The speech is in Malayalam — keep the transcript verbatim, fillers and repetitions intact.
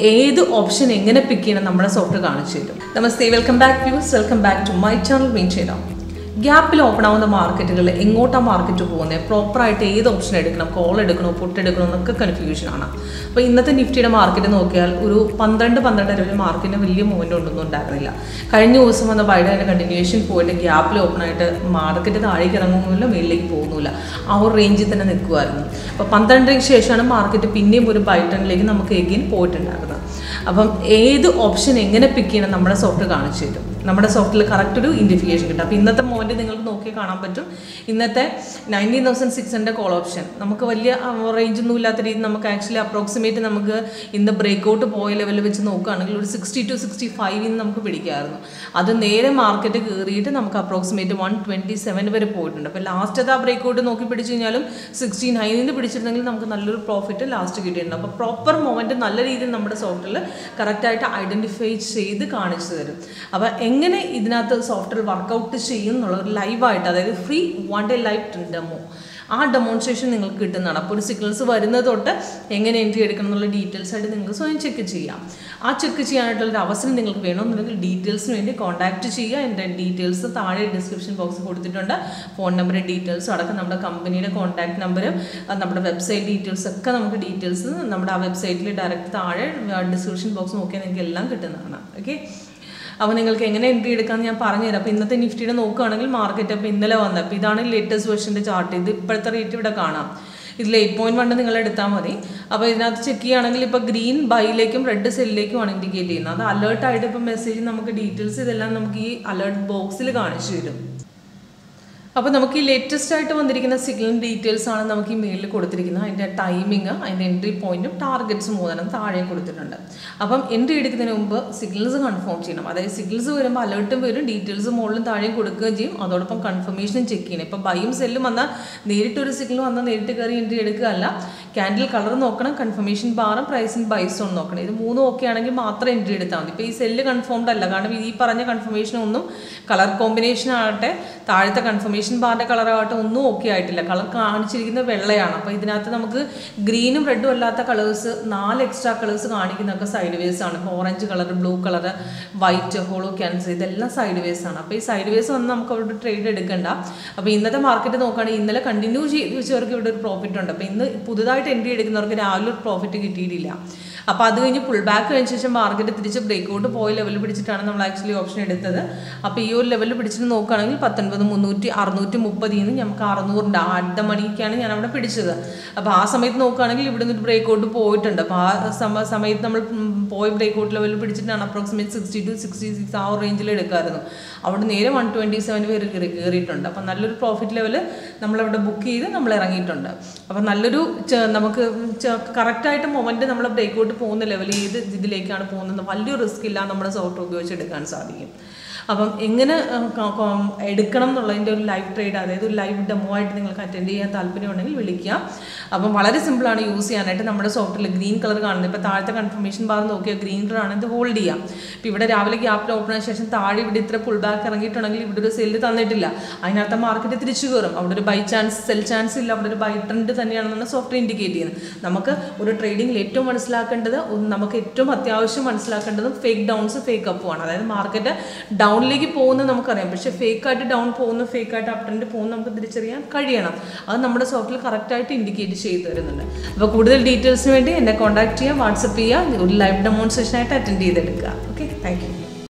ഏത് ഓപ്ഷൻ എങ്ങനെ പിക്ക് ചെയ്യണം നമ്മുടെ സോഫ്റ്റ് കാണിച്ചു തരും. നമസ്തേ, welcome back views, welcome back to my channel WinTrader. ഗ്യാപ്പിൽ ഓപ്പൺ ആവുന്ന മാർക്കറ്റുകളിൽ എങ്ങോട്ടാണ് മാർക്കറ്റ് പോകുന്നത്, പ്രോപ്പറായിട്ട് ഏത് ഓപ്ഷൻ എടുക്കണം, കോൾ എടുക്കണോ പുട്ട് എടുക്കണോ എന്നൊക്കെ കൺഫ്യൂഷനാണ്. അപ്പോൾ ഇന്നത്തെ നിഫ്റ്റിയുടെ മാർക്കറ്റ് നോക്കിയാൽ ഒരു പന്ത്രണ്ട് പന്ത്രണ്ടര വരെ മാർക്കറ്റിന് വലിയ മൂവ്മെൻറ്റ് ഒന്നും ഉണ്ടായിരുന്നില്ല. കഴിഞ്ഞ ദിവസം വന്ന ബൈഡൻ്റെ കണ്ടിന്യൂവേഷൻ പോയിട്ട് ഗ്യാപ്പിൽ ഓപ്പൺ ആയിട്ട് മാർക്കറ്റ് താഴേക്ക് ഇറങ്ങുന്നില്ല, മേളിലേക്ക് പോകുന്നില്ല, ആ ഒരു റേഞ്ചിൽ തന്നെ നിൽക്കുമായിരുന്നു. അപ്പോൾ പന്ത്രണ്ടരയ്ക്ക് ശേഷമാണ് മാർക്കറ്റ് പിന്നെയും ഒരു ബൈട്ടണിലേക്ക് നമുക്ക് എഗെയിൻ പോയിട്ടുണ്ടായിരുന്നത്. അപ്പം ഏത് ഓപ്ഷൻ എങ്ങനെ പിക്ക് ചെയ്യണം നമ്മുടെ സോഫ്റ്റ് കാണിച്ചു തരും. നമ്മുടെ സോഫ്റ്റിൽ കറക്റ്റ് ഒരു ഇൻഡിക്കേഷൻ കിട്ടും. അപ്പോൾ ഇന്നത്തെ മോമെൻറ്റ് നിങ്ങൾക്ക് നോക്കി കാണാൻ പറ്റും. ഇന്നത്തെ nineteen thousand six hundred call option നമുക്ക് വലിയ റേഞ്ചൊന്നും ഇല്ലാത്ത രീതിയിൽ നമുക്ക് ആക്ച്വലി അപ്രോക്സിമേറ്റ് നമുക്ക് ഇന്ന് ബ്രേക്ക് ഔട്ട് പോയ ലെവലിൽ വെച്ച് നോക്കുകയാണെങ്കിൽ ഒരു സിക്സ്റ്റി ടു സിക്സ്റ്റി ഫൈവിൽ നിന്ന് നമുക്ക് പിടിക്കാമായിരുന്നു. അത് നേരെ മാർക്കറ്റ് കയറിയിട്ട് നമുക്ക് അപ്രോക്സിമേറ്റ് വൺ ട്വൻറ്റി സെവൻ വരെ പോയിട്ടുണ്ട്. അപ്പോൾ ലാസ്റ്റ് ആ ബ്രേക്ക് ഔട്ട് നോക്കി പിടിച്ച് കഴിഞ്ഞാലും സിക്സ്റ്റി നയനിൽ നിന്ന് പിടിച്ചിരുന്നെങ്കിൽ നമുക്ക് നല്ലൊരു പ്രോഫിറ്റ് ലാസ്റ്റ് കിട്ടിയിട്ടുണ്ട്. അപ്പോൾ പ്രോപ്പർ മൊമെൻറ്റ് നല്ല രീതിയിൽ നമ്മുടെ സോഫ്റ്റിൽ കറക്റ്റായിട്ട് ഐഡൻറ്റിഫൈ ചെയ്ത് കാണിച്ചു തരും. അപ്പോൾ എങ്ങനെ ഇതിനകത്ത് സോഫ്റ്റ്വെയർ വർക്കൗട്ട് ചെയ്യും എന്നുള്ളത് ലൈവായിട്ട്, അതായത് free one day live demo, ആ ഡെമോൺസ്ട്രേഷൻ നിങ്ങൾക്ക് കിട്ടുന്നതാണ്. അപ്പോൾ ഒരു സിഗ്നൽസ് വരുന്നത് തൊട്ട് എങ്ങനെ എൻട്രി എടുക്കണം എന്നുള്ള ഡീറ്റെയിൽസ് ആയിട്ട് നിങ്ങൾക്ക് സ്വയം ചെക്ക് ചെയ്യാം. ആ ചെക്ക് ചെയ്യാനായിട്ടുള്ളൊരു അവസരം നിങ്ങൾക്ക് വേണമെന്നുണ്ടെങ്കിൽ ഡീറ്റെയിൽസിന് വേണ്ടി കോൺടാക്റ്റ് ചെയ്യുക. എൻ്റെ ഡീറ്റെയിൽസ് താഴെ ഡിസ്ക്രിപ്ഷൻ ബോക്സ് കൊടുത്തിട്ടുണ്ട്. ഫോൺ നമ്പർ ഡീറ്റെയിൽസും അടക്കം നമ്മുടെ കമ്പനിയുടെ കോൺടാക്ട് നമ്പർ, നമ്മുടെ വെബ്സൈറ്റ് ഡീറ്റെയിൽസ് ഒക്കെ നമുക്ക് ഡീറ്റെയിൽസ് നമ്മുടെ ആ വെബ്സൈറ്റിൽ ഡയറക്റ്റ് താഴെ ഡിസ്ക്രിപ്ഷൻ ബോക്സ് നോക്കിയാൽ നിങ്ങൾക്ക് എല്ലാം കിട്ടുന്നതാണ്. ഓക്കെ, അപ്പോൾ നിങ്ങൾക്ക് എങ്ങനെ എൻട്രി എടുക്കാമെന്ന് ഞാൻ പറഞ്ഞുതരാം. അപ്പോൾ ഇന്നത്തെ നിഫ്റ്റിയുടെ നോക്കുകയാണെങ്കിൽ മാർക്കറ്റ് അപ്പോൾ ഇന്നലെ വന്നത്, അപ്പോൾ ഇതാണ് ലേറ്റസ്റ്റ് വെർഷൻ്റെ ചാർട്ട്. ഇത് ഇപ്പോഴത്തെ റേറ്റ് ഇവിടെ കാണാം. ഇതിൽ എയ്റ്റ് പോയിൻറ്റ് വൺ നിങ്ങൾ എടുത്താൽ മതി. അപ്പോൾ ഇതിനകത്ത് ചെക്ക് ചെയ്യുകയാണെങ്കിൽ ഇപ്പോൾ ഗ്രീൻ ബൈയിലേക്കും റെഡ് സെല്ലിലേക്കുമാണ് ഇൻഡിക്കേറ്റ് ചെയ്യുന്നത്. അത് അലേർട്ടായിട്ട് ഇപ്പോൾ മെസ്സേജ് നമുക്ക് ഡീറ്റെയിൽസ് ഇതെല്ലാം നമുക്ക് ഈ അലേർട്ട് ബോക്സിൽ കാണിച്ചു തരും. അപ്പോൾ നമുക്ക് ഈ ലേറ്റസ്റ്റ് ആയിട്ട് വന്നിരിക്കുന്ന സിഗ്നൽ ഡീറ്റെയിൽസ് ആണ് നമുക്ക് ഈ മെയിലിൽ കൊടുത്തിരിക്കുന്നത്. അതിൻ്റെ ടൈമിങ്, അതിൻ്റെ എൻട്രി പോയിന്റും ടാർഗറ്റ്സും മൂന്നെണ്ണം താഴെ കൊടുത്തിട്ടുണ്ട്. അപ്പം എൻട്രി എടുക്കുന്നതിന് മുമ്പ് സിഗ്നൽസ് കൺഫേം ചെയ്യണം. അതായത് സിഗ്നൽസ് വരുമ്പോൾ അലേർട്ടും വരും, ഡീറ്റെയിൽസ് മുകളിലും താഴെയും കൊടുക്കുകയും ചെയ്യും. അതോടൊപ്പം കൺഫർമേഷനും ചെക്ക് ചെയ്യണം. ഇപ്പോൾ ബൈയും സെല്ലും വന്നാൽ നേരിട്ടൊരു സിഗ്നൽ വന്നാൽ നേരിട്ട് കയറി എൻട്രി എടുക്കുകയല്ല, ക്യാൻഡിൽ കളർ നോക്കണം, കൺഫർമേഷൻ ബാറും പ്രൈസിൻ ബൈസോൺ നോക്കണം. ഇത് മൂന്നും ഓക്കെ ആണെങ്കിൽ മാത്രം എൻട്രി എടുത്താൽ മതി. ഇപ്പോൾ ഈ സെല്ല് കൺഫേംഡ് അല്ല, കാരണം ഈ പറഞ്ഞ കൺഫർമേഷൻ ഒന്നും കളർ കോമ്പിനേഷൻ ആകട്ടെ താഴത്തെ കൺഫർമേഷൻ ബാറിൻ്റെ കളറാകട്ടെ ഒന്നും ഓക്കെ ആയിട്ടില്ല. കളർ കാണിച്ചിരിക്കുന്നത് വെള്ളയാണ്. അപ്പോൾ ഇതിനകത്ത് നമുക്ക് ഗ്രീനും റെഡും അല്ലാത്ത കളേഴ്സ് നാല് എക്സ്ട്രാ കളേഴ്സ് കാണിക്കുന്നതൊക്കെ സൈഡ് വേസ് ആണ്. ഇപ്പോൾ orange colour, blue colour, white, hollow ക്യാൻസർ, ഇതെല്ലാം സൈഡ് വേസ് ആണ്. അപ്പോൾ ഈ സൈഡ് വേസ് വന്ന് നമുക്ക് അവിടെ ട്രേഡ് എടുക്കണ്ട. അപ്പോൾ ഇന്നത്തെ മാർക്കറ്റ് നോക്കുകയാണെങ്കിൽ ഇന്നലെ കണ്ടിന്യൂ ചെയ്ത് വെച്ചവർക്ക് ഇവിടെ ഒരു പ്രോഫിറ്റ് ഉണ്ട്. അപ്പോൾ ഇന്ന് പുതുതായിട്ട് എൻട്രി എടുക്കുന്നവർക്ക് രാവിലെ ഒരു പ്രോഫിറ്റ് കിട്ടിയിട്ടില്ല. അപ്പോൾ അത് കഴിഞ്ഞ് പുൾ ബാക്ക് കഴിഞ്ഞ ശേഷം മാർക്കറ്റ് തിരിച്ച് ബ്രേക്ക് ഔട്ട് പോയ ലെവലിൽ പിടിച്ചിട്ടാണ് നമ്മൾ ആക്ച്വലി ഓപ്ഷൻ എടുത്തത്. അപ്പോൾ ഈ ഒരു ലെവലിൽ പിടിച്ചിട്ട് നോക്കുകയാണെങ്കിൽ പത്തൊൻപത് മുന്നൂറ്റി അറുന്നൂറ്റി മുപ്പതിൽ നിന്ന് നമുക്ക് അറുന്നൂറിൻ്റെ അടുത്ത മണിക്കാണ് ഞാൻ അവിടെ പിടിച്ചത്. അപ്പോൾ ആ സമയത്ത് നോക്കുകയാണെങ്കിൽ ഇവിടെ നിന്ന് ബ്രേക്ക് ഔട്ട് പോയിട്ടുണ്ട്. അപ്പോൾ ആ സമ സമയത്ത് നമ്മൾ പോയി ബ്രേക്ക് ഔട്ട് ലെവലിൽ പിടിച്ചിട്ടാണ് approximate sixty two sixty six ആ റേഞ്ചിൽ എടുക്കാമായിരുന്നു. അവിടെ നേരെ വൺ ട്വൻറ്റി സെവൻ വരെ കയറി കയറിയിട്ടുണ്ട്. അപ്പോൾ നല്ലൊരു പ്രോഫിറ്റ് ലെവൽ നമ്മളവിടെ ബുക്ക് ചെയ്ത് നമ്മൾ ഇറങ്ങിയിട്ടുണ്ട്. അപ്പോൾ നല്ലൊരു നമുക്ക് കറക്റ്റായിട്ട് മൊമെൻറ്റ് നമ്മൾ ബ്രേക്ക് ഔട്ട് പോകുന്ന ലെവൽ ഏത് ഇതിലേക്കാണ് പോകുന്നത് വലിയ റിസ്ക് ഇല്ല നമ്മുടെ സോഫ്റ്റ് ഉപയോഗിച്ച് എടുക്കാൻ സാധിക്കും. അപ്പം എങ്ങനെ എടുക്കണം എന്നുള്ളതിൻ്റെ ഒരു ലൈവ് ട്രേഡ്, അതായത് ഒരു ലൈവ് ഡെമോ ആയിട്ട് നിങ്ങൾക്ക് അറ്റൻഡ് ചെയ്യാൻ താല്പര്യമുണ്ടെങ്കിൽ വിളിക്കുക. അപ്പം വളരെ സിമ്പിളാണ് യൂസ് ചെയ്യാനായിട്ട്. നമ്മുടെ സോഫ്റ്റ്വെയർ ഗ്രീൻ കളർ കാണുന്നത്, ഇപ്പോൾ താഴത്തെ കൺഫർമേഷൻ ബാർ നോക്കിയാൽ ഗ്രീൻ കളർ ആണ്, ഇത് ഹോൾഡ് ചെയ്യാം. ഇപ്പോൾ ഇവിടെ രാവിലെ ഗ്യാപ്പിൽ ഓപ്പൺ ആയ ശേഷം താഴെ ഇവിടെ ഇത്ര പുൾ ബാക്ക് ഇറങ്ങിയിട്ടുണ്ടെങ്കിൽ ഇവിടെ ഒരു സെല്ല് തന്നിട്ടില്ല, അതിനകത്ത് മാർക്കറ്റ് തിരിച്ചു കയറും. അവിടെ ഒരു ബൈ ചാൻസ് സെൽ ചാൻസ് ഇല്ല, അവിടെ ഒരു ബൈ ട്രെൻഡ് തന്നെയാണെന്നാണ് സോഫ്റ്റ്വെയർ ഇൻഡിക്കേറ്റ് ചെയ്യുന്നത്. നമുക്ക് ഒരു ട്രേഡിങ്ങിൽ ഏറ്റവും മനസ്സിലാക്കേണ്ടത്, നമുക്ക് ഏറ്റവും അത്യാവശ്യം മനസ്സിലാക്കേണ്ടതും ഫേക്ക് ഡൗൺസ് ഫേക്ക് അപ്പുമാണ്. അതായത് മാർക്കറ്റ് ഡൗണിലേക്ക് പോകുന്നത് നമുക്കറിയാം, പക്ഷേ ഫേക്കായിട്ട് ഡൗൺ പോകുന്ന ഫേക്കായിട്ട് അപ് ട്രെൻഡ് പോകുന്ന നമുക്ക് തിരിച്ചറിയാൻ കഴിയണം. അത് നമ്മുടെ സോഫ്റ്റ്വെയർ കറക്റ്റായിട്ട് ഇൻഡിക്കേറ്റ് ചെയ്ത് തരുന്നുണ്ട്. അപ്പോൾ കൂടുതൽ ഡീറ്റെയിൽസിന് വേണ്ടി എന്നെ കോൺടാക്ട് ചെയ്യാം, വാട്സപ്പ് ചെയ്യുക, ഒരു ലൈവ് ഡെമോൺസ്ട്രേഷനായിട്ട് അറ്റൻഡ് ചെയ്തെടുക്കുക. Okay, thank U.